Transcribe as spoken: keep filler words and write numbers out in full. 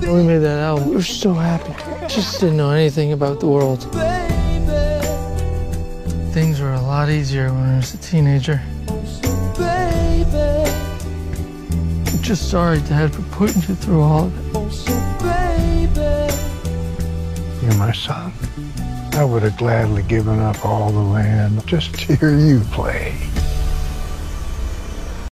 When we made that album, we were so happy. Just didn't know anything about the world. Things were a lot easier when I was a teenager. I'm just sorry, Dad, for putting you through all of it. You're my son. I would have gladly given up all the land just to hear you play.